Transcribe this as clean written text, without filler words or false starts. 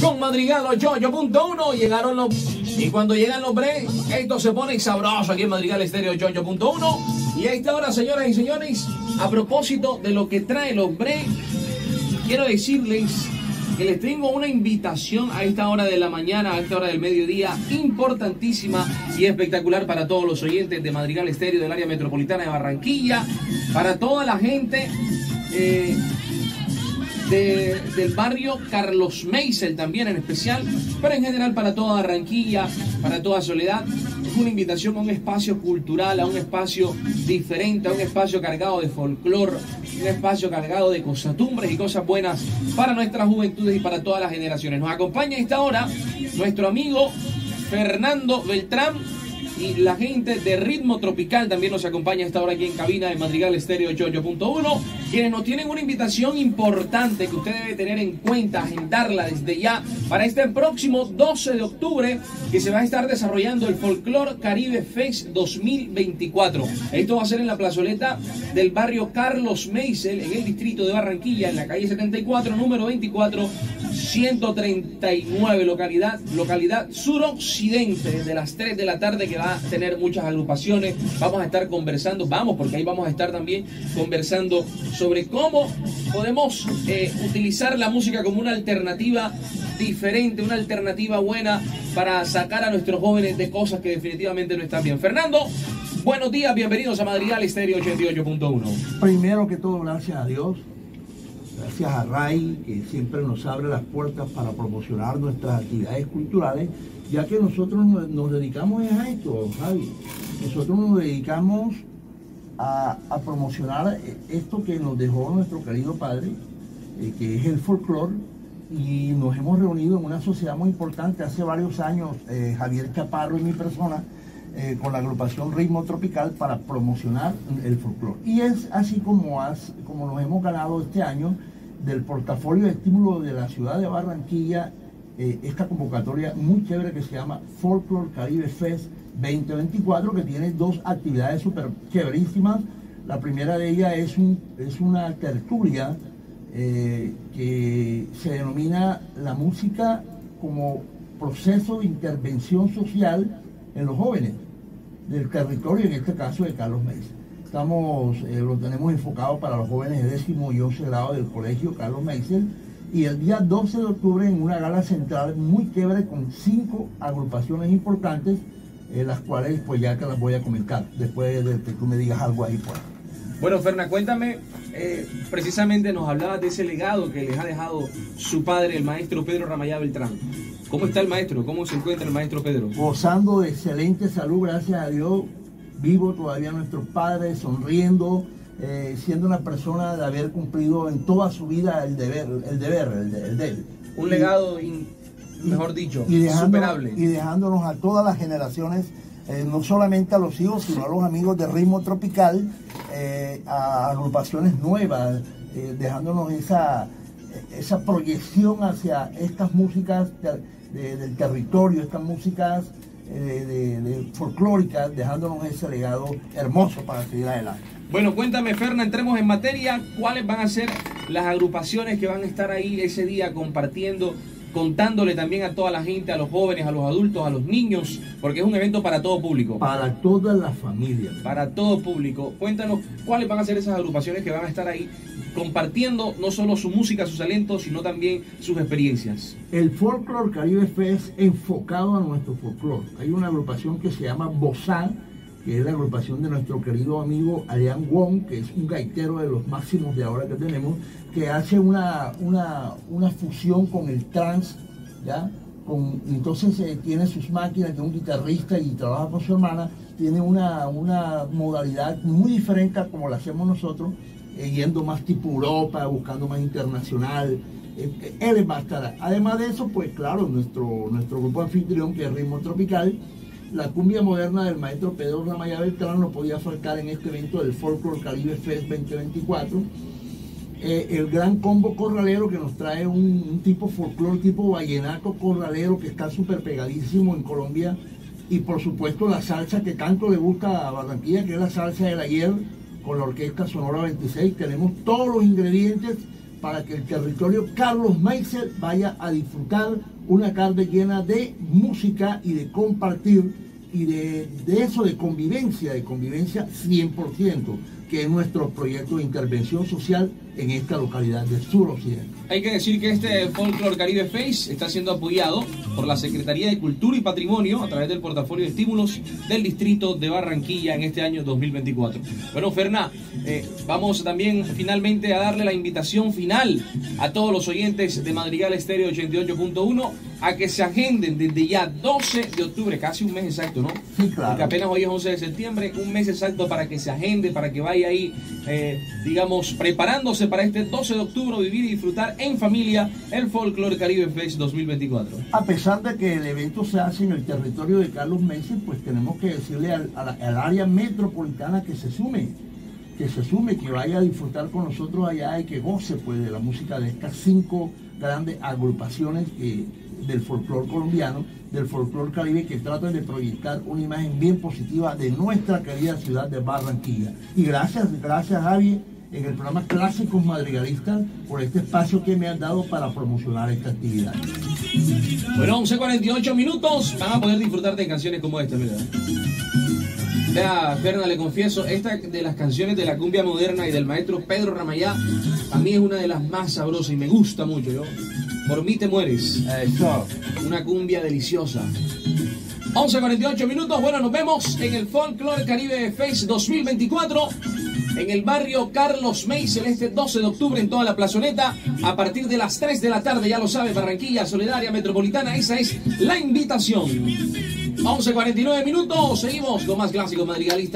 con Madrigal los Yoyo.1. Llegaron los... Y cuando llegan los breaks, esto se pone sabroso aquí en Madrigal Estéreo Yoyo.1. Y a esta hora, señoras y señores, a propósito de lo que trae los breaks, quiero decirles que les tengo una invitación a esta hora de la mañana, a esta hora del mediodía, importantísima y espectacular para todos los oyentes de Madrigal Estéreo del área metropolitana de Barranquilla, para toda la gente del barrio Carlos Meisel también en especial, pero en general para toda Barranquilla, para toda Soledad. Es una invitación a un espacio cultural, a un espacio diferente, a un espacio cargado de folclore, un espacio cargado de costumbres y cosas buenas para nuestras juventudes y para todas las generaciones. Nos acompaña a esta hora nuestro amigo Fernando Beltrán y la gente de Ritmo Tropical también nos acompaña a esta hora aquí en cabina de Madrigal Estéreo Yoyo.1, quienes nos tienen una invitación importante que usted debe tener en cuenta, agendarla desde ya para este próximo 12 de octubre que se va a estar desarrollando el Folklore Caribe Fest 2024. Esto va a ser en la plazoleta del barrio Carlos Meisel, en el distrito de Barranquilla, en la calle 74, número 24, 139, localidad suroccidente, desde las 3 de la tarde, que va a tener muchas agrupaciones. Vamos a estar conversando, porque ahí vamos a estar también conversando sobre cómo podemos utilizar la música como una alternativa diferente, una alternativa buena para sacar a nuestros jóvenes de cosas que definitivamente no están bien. Fernando, buenos días, bienvenidos a Madrigal Estéreo 88.1. Primero que todo, gracias a Dios, gracias a RAI, que siempre nos abre las puertas para promocionar nuestras actividades culturales, ya que nosotros nos dedicamos a esto, Javi. Nosotros nos dedicamos a promocionar esto que nos dejó nuestro querido padre, que es el folclore, y nos hemos reunido en una sociedad muy importante hace varios años, Javier Chaparro y mi persona, con la agrupación Ritmo Tropical, para promocionar el folclore. Y es así como nos hemos ganado este año del portafolio de estímulo de la ciudad de Barranquilla esta convocatoria muy chévere que se llama Folklore Caribe Fest 2024, que tiene dos actividades súper chéverísimas. La primera de ellas es una tertulia que se denomina la música como proceso de intervención social en los jóvenes del territorio, en este caso de Carlos Meisel. Lo tenemos enfocado para los jóvenes de 10º y 11 grado del colegio Carlos Meisel, y el día 12 de octubre en una gala central muy chévere con 5 agrupaciones importantes, las cuales pues ya te las voy a comentar después de que tú me digas algo ahí por ahí. Bueno, Ferna, cuéntame, precisamente nos hablabas de ese legado que les ha dejado su padre, el maestro Pedro Ramayá Beltrán. ¿Cómo está el maestro? ¿Cómo se encuentra el maestro Pedro? Gozando de excelente salud, gracias a Dios. Vivo todavía nuestro padre, sonriendo, siendo una persona de haber cumplido en toda su vida el deber de él. Un legado, mejor dicho, insuperable. Y dejándonos a todas las generaciones, no solamente a los hijos, sino a los amigos de Ritmo Tropical, a agrupaciones nuevas, dejándonos esa proyección hacia estas músicas del territorio, estas músicas de folclóricas, dejándonos ese legado hermoso para seguir adelante. Bueno, cuéntame, Ferna, entremos en materia. ¿Cuáles van a ser las agrupaciones que van a estar ahí ese día compartiendo, contándole también a toda la gente, a los jóvenes, a los adultos, a los niños, porque es un evento para todo público? Para todas las familias. Para todo público. Cuéntanos cuáles van a ser esas agrupaciones que van a estar ahí compartiendo no solo su música, sus talentos, sino también sus experiencias. El Folklore Caribe Fest enfocado a nuestro folclore. Hay una agrupación que se llama Bozán, que es la agrupación de nuestro querido amigo Arián Wong, que es un gaitero de los máximos de ahora que tenemos, que hace una fusión con el trance, ¿ya? Entonces tiene sus máquinas, que es un guitarrista y trabaja con su hermana, tiene una modalidad muy diferente a como la hacemos nosotros, yendo más tipo Europa, buscando más internacional. Él va a estar. Además de eso, pues claro, nuestro grupo anfitrión, que es Ritmo Tropical, la cumbia moderna del maestro Pedro Ramayá Beltrán, no podía faltar en este evento del Folklore Caribe Fest 2024. El gran combo corralero, que nos trae un tipo folclore, tipo vallenato corralero, que está súper pegadísimo en Colombia. Y por supuesto la salsa que tanto le gusta a Barranquilla, que es la salsa del ayer, con la Orquesta Sonora 26. Tenemos todos los ingredientes para que el territorio Carlos Meiser vaya a disfrutar una tarde llena de música y de compartir y de eso, de convivencia 100%, que es nuestro proyecto de intervención social en esta localidad del suroccidente. Hay que decir que este Folklore Caribe Fest está siendo apoyado por la Secretaría de Cultura y Patrimonio a través del portafolio de estímulos del distrito de Barranquilla en este año 2024. Bueno, Ferná, vamos también finalmente a darle la invitación final a todos los oyentes de Madrigal Estéreo 88.1 a que se agenden desde ya 12 de octubre, casi un mes exacto, ¿no? Sí, claro. Porque apenas hoy es 11 de septiembre, un mes exacto para que se agende, para que vaya ahí, digamos, preparándose para este 12 de octubre, vivir y disfrutar en familia el Folklore Caribe Fest 2024. A pesar de que el evento se hace en el territorio de Carlos Meiser, pues tenemos que decirle al área metropolitana que se sume, que vaya a disfrutar con nosotros allá y que goce pues de la música de estas 5 grandes agrupaciones del folclore colombiano, del folclore caribe, que tratan de proyectar una imagen bien positiva de nuestra querida ciudad de Barranquilla. Y gracias Javi, en el programa Clásicos Madrigalistas, por este espacio que me han dado para promocionar esta actividad. Bueno, 11:48 minutos, van a poder disfrutar de canciones como esta, mira. Vea, Ferna, le confieso, esta de las canciones de la cumbia moderna y del maestro Pedro Ramayá, a mí es una de las más sabrosas y me gusta mucho, yo. Por mí te mueres. Eso. Una cumbia deliciosa. 11:48 minutos, bueno, nos vemos en el Folklore Caribe Fest 2024 en el barrio Carlos Meiser este 12 de octubre en toda la plazoleta a partir de las 3 de la tarde, ya lo sabe, Barranquilla, Solidaria, Metropolitana, esa es la invitación. 11:49 minutos, seguimos con más Clásicos Madrigalistas.